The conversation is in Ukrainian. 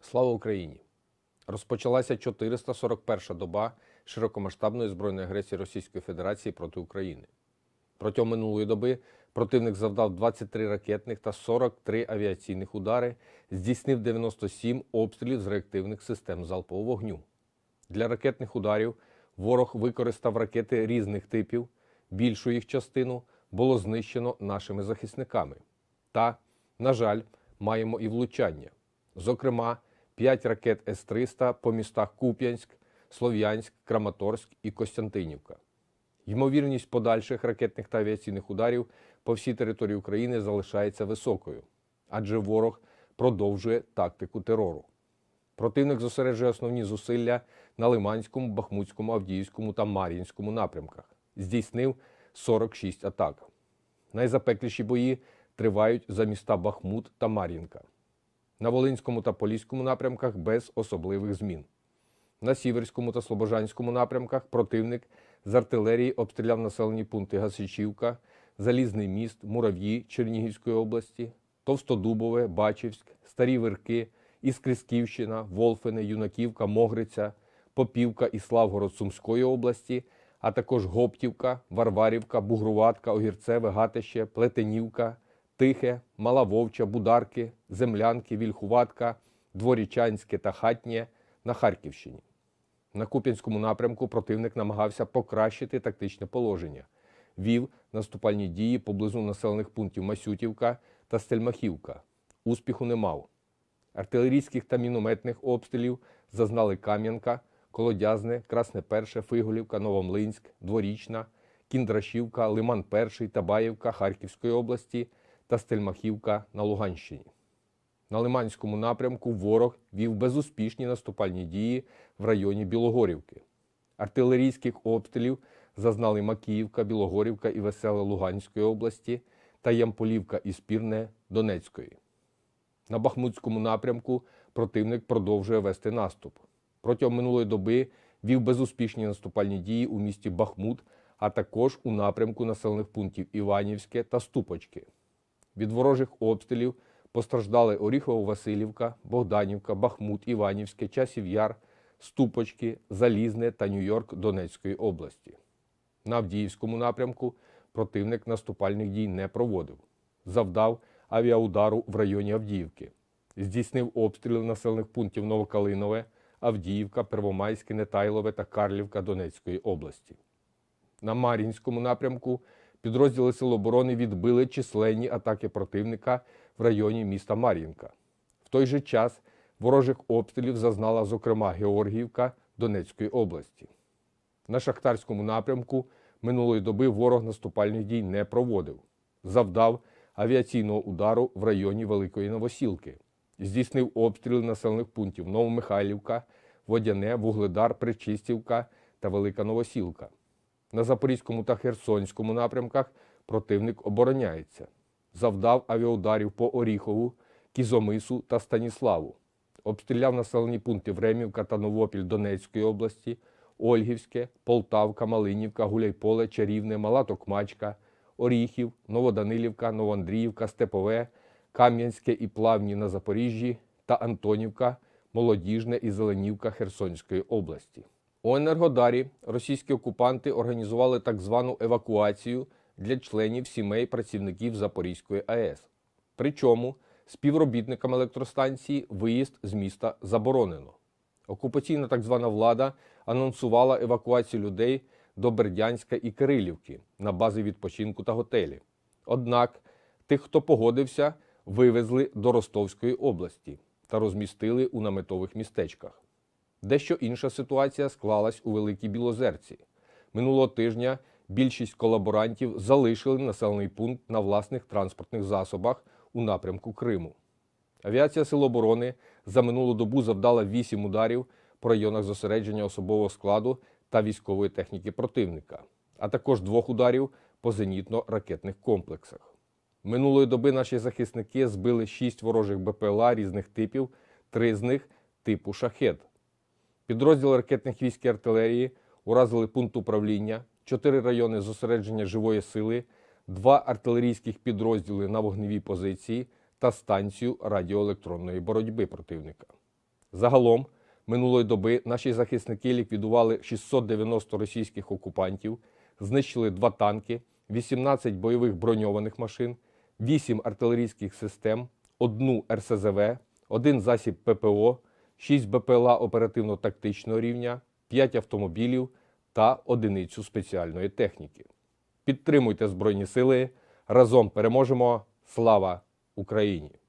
Слава Україні! Розпочалася 441-ша доба широкомасштабної збройної агресії Російської Федерації проти України. Протягом минулої доби противник завдав 23 ракетних та 43 авіаційних удари, здійснив 97 обстрілів з реактивних систем залпового вогню. Для ракетних ударів ворог використав ракети різних типів, більшу їх частину було знищено нашими захисниками. Та, на жаль, маємо і влучання. Зокрема, 5 ракет С-300 по містах Куп'янськ, Слов'янськ, Краматорськ і Костянтинівка. Ймовірність подальших ракетних та авіаційних ударів по всій території України залишається високою, адже ворог продовжує тактику терору. Противник зосереджує основні зусилля на Лиманському, Бахмутському, Авдіївському та Мар'їнському напрямках. Здійснив 46 атак. Найзапекліші бої тривають за міста Бахмут та Мар'їнка. На Волинському та Поліському напрямках без особливих змін. На Сіверському та Слобожанському напрямках противник з артилерії обстріляв населені пункти Гасичівка, Залізний міст, Мурав'ї Чернігівської області, Товстодубове, Бачівськ, Старі Вирки, Іскрисківщина, Волфине, Юнаківка, Могриця, Попівка і Славгород Сумської області, а також Гоптівка, Варварівка, Бугруватка, Огірцеве, Гатище, Плетенівка, Тихе, Мала Вовча, Бударки, Землянки, Вільхуватка, Дворічанське та Хатнє на Харківщині. На Куп'янському напрямку противник намагався покращити тактичне положення. Вів наступальні дії поблизу населених пунктів Масютівка та Стельмахівка. Успіху не мав. Артилерійських та мінометних обстрілів зазнали Кам'янка, Колодязне, Красне Перше, Фиголівка, Новомлинськ, Дворічна, Кіндрашівка, Лиман-Перший, Табаївка Харківської області та Стельмахівка на Луганщині. На Лиманському напрямку ворог вів безуспішні наступальні дії в районі Білогорівки. Артилерійських обстрілів зазнали Макіївка, Білогорівка і Веселе Луганської області та Ямполівка і Спірне Донецької. На Бахмутському напрямку противник продовжує вести наступ. Протягом минулої доби вів безуспішні наступальні дії у місті Бахмут, а також у напрямку населених пунктів Іванівське та Ступочки. Від ворожих обстрілів постраждали Оріхово-Василівка, Богданівка, Бахмут, Іванівське, Часів Яр, Ступочки, Залізне та Нью-Йорк Донецької області. На Авдіївському напрямку противник наступальних дій не проводив. Завдав авіаудару в районі Авдіївки. Здійснив обстріли населених пунктів Новокалинове, Авдіївка, Первомайське, Нетайлове та Карлівка Донецької області. На Мар'їнському напрямку підрозділи Сил оборони відбили численні атаки противника в районі міста Мар'їнка. В той же час ворожих обстрілів зазнала, зокрема, Георгіївка Донецької області. На Шахтарському напрямку минулої доби ворог наступальних дій не проводив. Завдав авіаційного удару в районі Великої Новосілки. Здійснив обстріли населених пунктів Новомихайлівка, Водяне, Вугледар, Причистівка та Велика Новосілка. На Запорізькому та Херсонському напрямках противник обороняється. Завдав авіаударів по Оріхову, Кізомису та Станіславу. Обстріляв населені пункти Времівка та Новопіль Донецької області, Ольгівське, Полтавка, Малинівка, Гуляйполе, Чарівне, Мала Токмачка, Оріхів, Новоданилівка, Новоандріївка, Степове, Кам'янське і Плавні на Запоріжжі та Антонівка, Молодіжне і Зеленівка Херсонської області. У Енергодарі російські окупанти організували так звану евакуацію для членів сімей працівників Запорізької АЕС. Причому співробітникам електростанції виїзд з міста заборонено. Окупаційна так звана влада анонсувала евакуацію людей до Бердянська і Кирилівки на бази відпочинку та готелі. Однак тих, хто погодився, вивезли до Ростовської області та розмістили у наметових містечках. Дещо інша ситуація склалась у Великій Білозерці. Минулого тижня більшість колаборантів залишили населений пункт на власних транспортних засобах у напрямку Криму. Авіація Сил оборони за минулу добу завдала 8 ударів по районах зосередження особового складу та військової техніки противника, а також 2 ударів по зенітно-ракетних комплексах. Минулої доби наші захисники збили 6 ворожих БПЛА різних типів, 3 з них типу «Шахед». Підрозділи ракетних військ і артилерії уразили пункт управління, 4 райони зосередження живої сили, 2 артилерійських підрозділи на вогневій позиції та станцію радіоелектронної боротьби противника. Загалом, минулої доби наші захисники ліквідували 690 російських окупантів, знищили 2 танки, 18 бойових броньованих машин, 8 артилерійських систем, 1 РСЗВ, 1 засіб ППО, 6 БПЛА оперативно-тактичного рівня, 5 автомобілів та 1 спеціальної техніки. Підтримуйте Збройні Сили. Разом переможемо. Слава Україні!